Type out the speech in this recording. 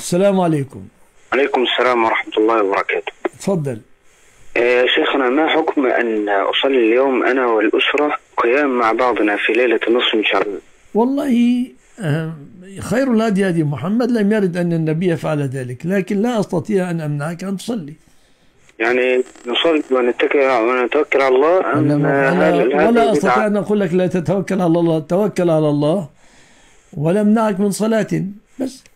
السلام عليكم. عليكم السلام ورحمة الله وبركاته. تفضل. شيخنا، ما حكم أن أصلي اليوم أنا والأسرة قيام مع بعضنا في ليلة النصف من شعبان؟ والله خير الهدي هدي محمد، لم يرد أن النبي فعل ذلك، لكن لا أستطيع أن أمنعك أن تصلي. يعني نصلي ونتوكل على الله ولا أستطيع أن أقول لك لا تتوكل على الله، توكل على الله ولا أمنعك من صلاة بس.